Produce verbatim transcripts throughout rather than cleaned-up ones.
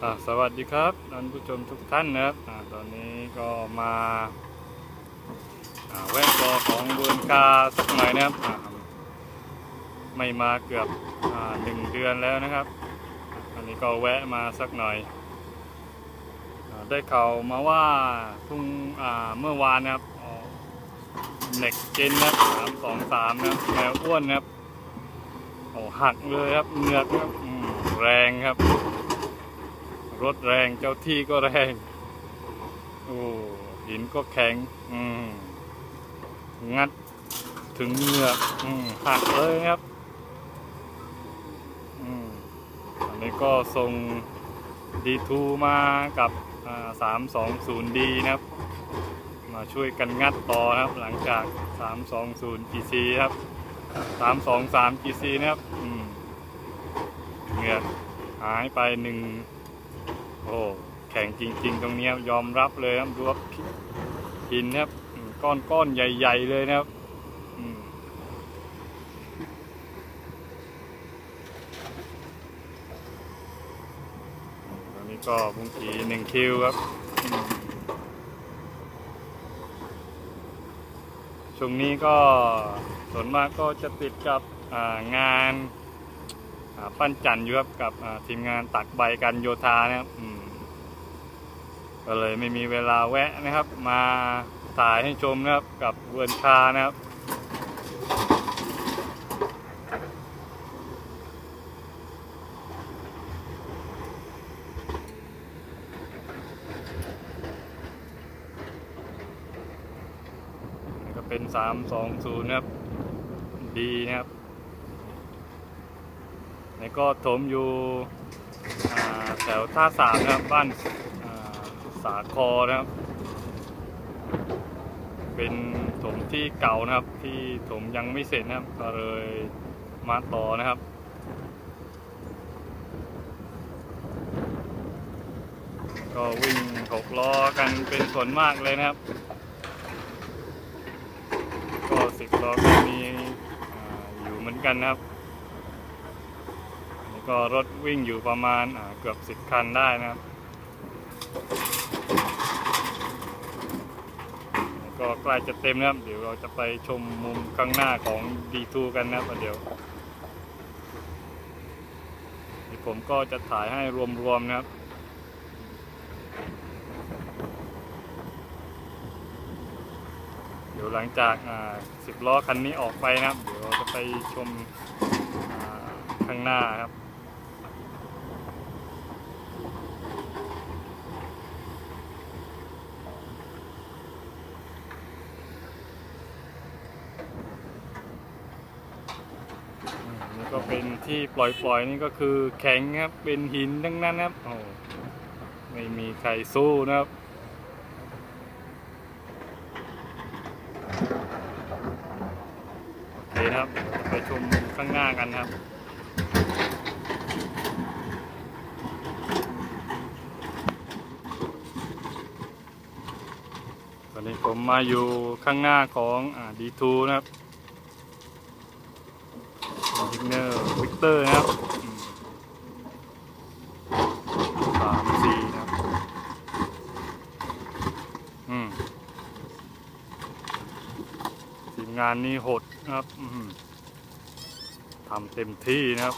อ่าสวัสดีครับท่านผู้ชมทุกท่านนะครับอ่าตอนนี้ก็มาอ่าแวะตัวของเบือนกาสักหน่อยนะครับอ่าไม่มาเกือบอ่าหนึ่งเดือนแล้วนะครับอันนี้ก็แวะมาสักหน่อยอ่าได้ข่าวมาว่าพุ่งอ่าเมื่อวานนะครับเน็กเจนนะครับสามสองสามนะครับแมวอ้วนนะครับโอ้หักเลยครับเหงือกครับแรงครับรถแรงเจ้าที่ก็แรงโอ้หินก็แข็งอืมงัดถึงเหงือกอืมหักเลยครับอืมอันนี้ก็ส่ง ดี ทู มากับสามสองศูนย์ ดี นะครับมาช่วยกันงัดต่อนะครับหลังจากสามสองศูนย์ จี ซี ครับสามสองสาม จี ซี นะครับอืมเหงือกหายไปหนึ่งโอ้แข็งจริงๆตรงนี้ยอมรับเลยครับดูว่าหินครับก้อนก้อนใหญ่ๆเลยนะครับตอนนี้ก็บุ้งกีหนึ่งคิวครับช่วงนี้ก็ส่วนมากก็จะติดกับงานปั้นจันอยู่ครับกับทีมงานตักใบกันโยธานะครับก็เลยไม่มีเวลาแวะนะครับมาถ่ายให้ชมนะครับกับเบือนคานะครับนี่ก็เป็นสามสองศูนย์นะครับดีนะครับนี่ก็ถมอยู่แถวท่าสามนะครับบ้านสาคอนะครับเป็นถมที่เก่านะครับที่ถมยังไม่เสร็จนะครับก็เลยมาต่อนะครับก็วิ่งหกล้อกันเป็นส่วนมากเลยนะครับก็สิบล้อก็มีอยู่เหมือนกันนะครับนี่ก็รถวิ่งอยู่ประมาณเกือบสิบคันได้นะครับก็ใกล้จะเต็มนะครับเดี๋ยวเราจะไปชมมุมข้างหน้าของ ดี ทู กันนะครับเดี๋ยวผมก็จะถ่ายให้รวมๆนะครับเดี๋ยวหลังจากสิบล้อคันนี้ออกไปนะครับเดี๋ยวเราจะไปชมข้างหน้าครับนี่ก็เป็นที่ปล่อยๆนี่ก็คือแข็งครับเป็นหินทั้งนั้นครับโอ้ไม่มีใครสู้นะครับโอเคครับไปชมข้างหน้ากันครับตอนนี้ผมมาอยู่ข้างหน้าของดี ทู นะครับวิกเนอร์วิกเตอร์นะครับสามสี่นะครับอืมทีมงานนี้โหดนะครับทำเต็มที่นะครับ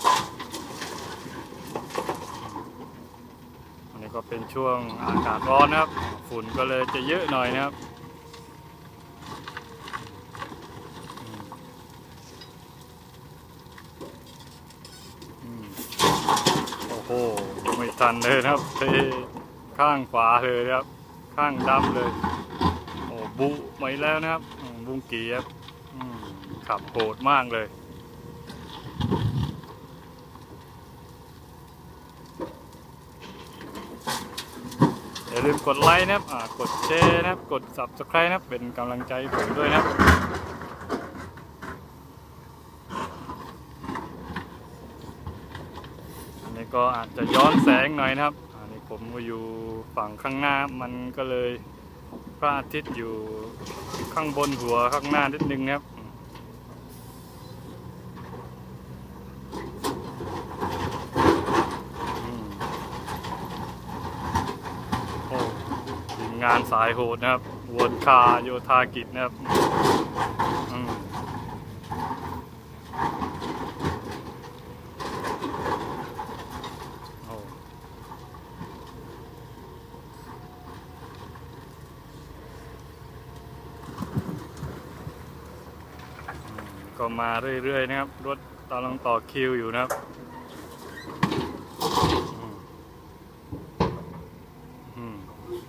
อันนี้ก็เป็นช่วงอากาศร้อนนะครับฝุ่นก็เลยจะเยอะหน่อยนะครับโอ้โหไม่ทันเลยนะครับเทข้างขวาเลยครับข้างดำเลยโอ้บุไม่แล้วนะครับบุ้งกีครับขับโหดมากเลยอย่าลืมกดไลค์นะครับกดแชร์นะครับกด ซับสไครบ์ นะครับเป็นกำลังใจผมด้วยนะครับอันนี้ก็อาจจะย้อนแสงหน่อยนะครับอันนี้ผมก็อยู่ฝั่งข้างหน้ามันก็เลยพระอาทิตย์อยู่ข้างบนหัวข้างหน้านิดนึงนะครับงานสายโหดนะครับวนคาโยธากิจนะครับอืมโอ้ก็มาเรื่อยๆนะครับรถกำลังต่อคิวอยู่นะครับอืม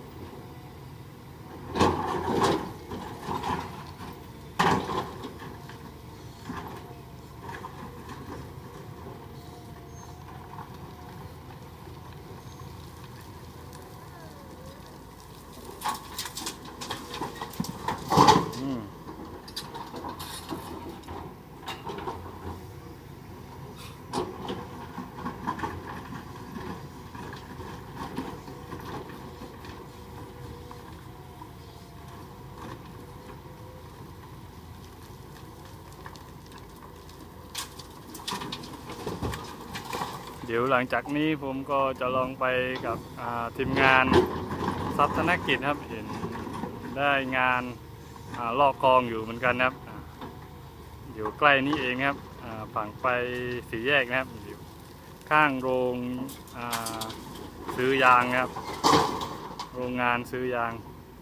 อืมเดี๋ยวหลังจากนี้ผมก็จะลองไปกับทีมงานทรัพย์ธนกิจครับเห็นได้งานลอกคลองอยู่เหมือนกันนะครับอยู่ใกล้นี้เองครับฝั่งไปสี่แยกนะครับอยู่ข้างโรงซื้อยางครับโรงงานซื้อยาง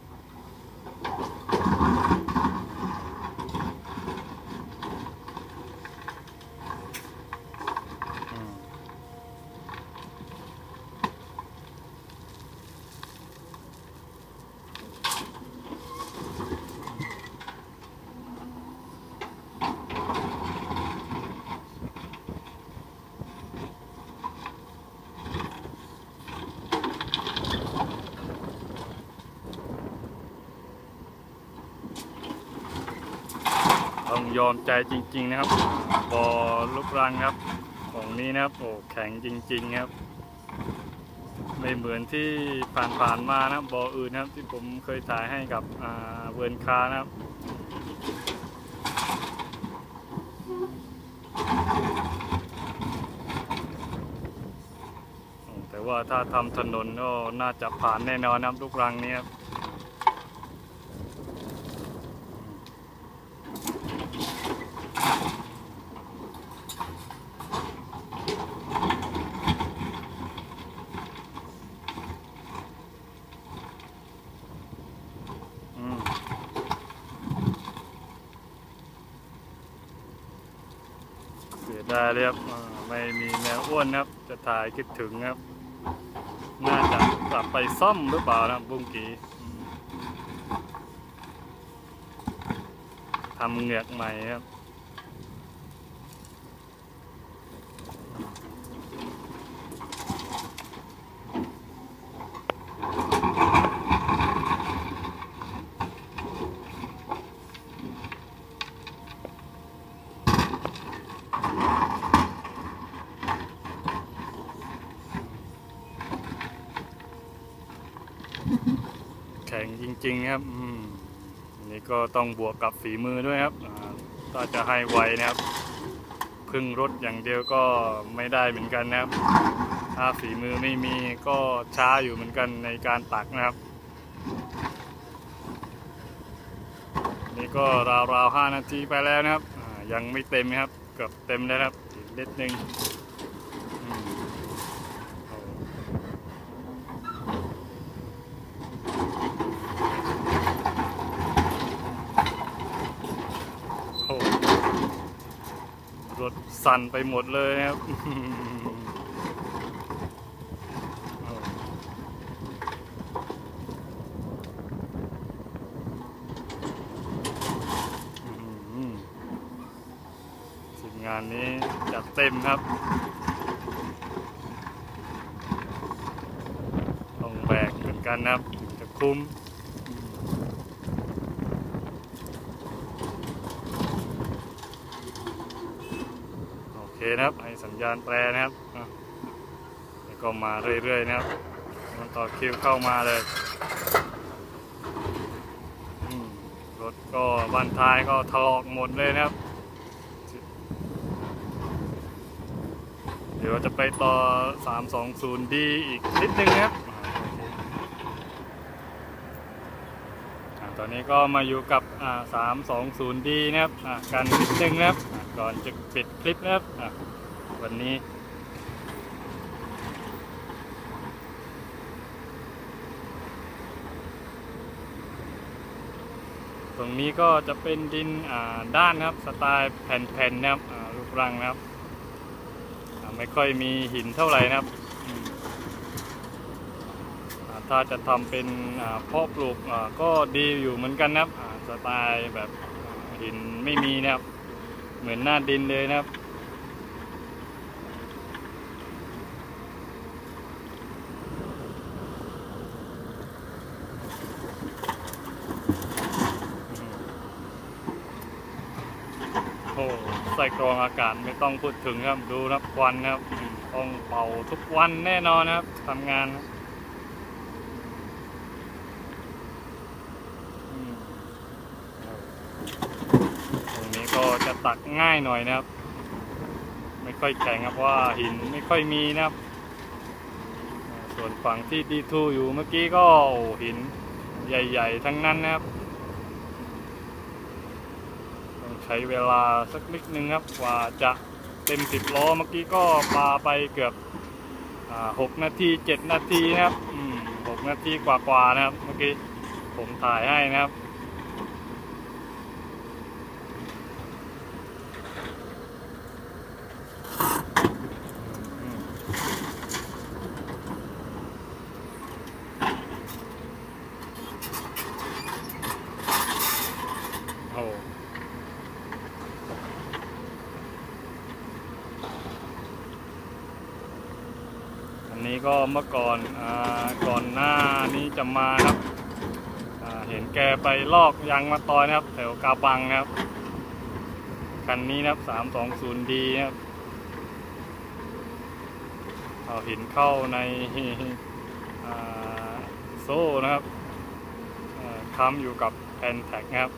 ต้องยอมใจจริงๆนะครับบ่อลูกรังครับของนี้นะครับโอ้แข็งจริงๆครับไม่เหมือนที่ผ่านๆมานะบ่ออื่นนะครับที่ผมเคยถ่ายให้กับเวิร์นคานะครับแต่ว่าถ้าทำถนนก็น่าจะผ่านแน่นอนนะครับลูกรังนี้ครับเสียดายเลยครับไม่มีแมวอ้วนครับจะถ่ายคิดถึงครับน่าจะกลับไปซ่อมหรือเปล่านะบุ้งกีทำเหงือกใหม่ครับแข็งจริงๆครับนี่ก็ต้องบวกกับฝีมือด้วยครับถ้าจะให้ไวนะครับพึ่งรถอย่างเดียวก็ไม่ได้เหมือนกันนะครับถ้าฝีมือไม่มีก็ช้าอยู่เหมือนกันในการตักนะครับนี่ก็ราวๆห้านาทีไปแล้วนะครับยังไม่เต็มครับเกือบเต็มแล้วครับอีกนิดนึงรถสั่นไปหมดเลยครับทีมงานนี้จัดเต็มครับต้องแบกเหมือนกันนะครับถึงจะคุ้มโอเคนะครับให้สัญญาณแตรนะครับแล้วก็มาเรื่อยๆนะครับมันต่อคิวเข้ามาเลยรถก็บันท้ายก็ถลอกหมดเลยนะครับเดี๋ยวจะไปต่อสามสองศูนย์ดีอีกนิดนึงนะครับตอนนี้ก็มาอยู่กับอ่าสามสองศูนย์ดีนะครับอ่าการนิดนึงนะครับก่อนจะปิดคลิปนะครับอ่าวันนี้ตรงนี้ก็จะเป็นดินอ่าด้านนะครับสไตล์แผ่นๆนะครับอ่ารูปรังนะครับอ่าไม่ค่อยมีหินเท่าไหร่นะครับถ้าจะทำเป็นเพาะปลูกก็ดีอยู่เหมือนกันนะครับสไตล์แบบหินไม่มีนะครับเหมือนหน้าดินเลยนะครับโอ้ใส่กรองอากาศไม่ต้องพูดถึงครับดูนะควันนะครับต้องเป่าทุกวันแน่นอนนะครับทำงานตรงนี้ก็จะตักง่ายหน่อยนะครับไม่ค่อยแข็งครับเพราะว่าหินไม่ค่อยมีนะครับส่วนฝั่งที่ดีทูอยู่เมื่อกี้ก็หินใหญ่ๆทั้งนั้นนะครับต้องใช้เวลาสักนิดนึงครับกว่าจะเต็มสิบล้อเมื่อกี้ก็ปาไปเกือบหกนาทีเจ็ดนาทีนะครับหกนาทีกว่าๆนะครับเมื่อกี้ผมถ่ายให้นะครับโอ้อันนี้ก็เมื่อก่อนอ่าก่อนหน้านี้จะมาครับเห็นแกไปลอกยางมะตอยนะครับแถวกาบังนะครับคันนี้นะครับสามสองศูนย์ดีนะครับเอาหินเข้าในโซ่นะครับค้ำอยู่กับแผ่นแท็กนะครับ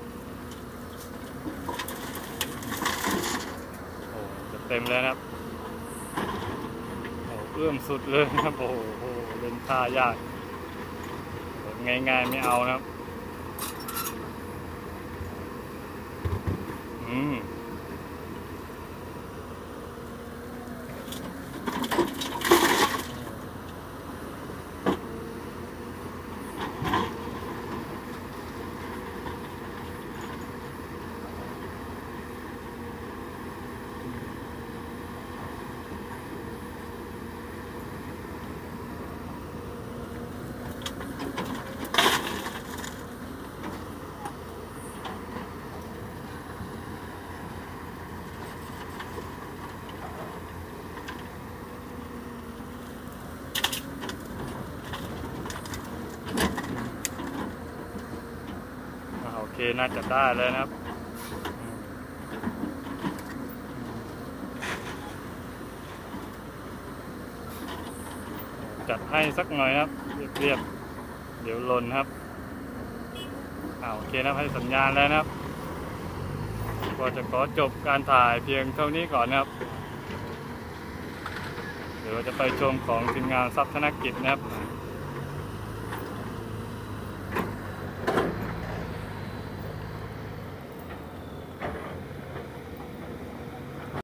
โอ้จะเต็มแล้วนะครับโอ้เอื้อมสุดเลยนะครับโอ้โหเล่นท่ายากง่ายๆไม่เอานะครับอืมโอเคน่าจะได้เลยนะครับจัดให้สักหน่อยนะครับเรียบๆเดี๋ยวหล่นครับอ่าโอเคนะให้สัญญาณแล้วนะครับก็จะขอจบการถ่ายเพียงเท่านี้ก่อนนะครับเดี๋ยวจะไปชมของทีมงานทรัพย์ธนกิจนะครับ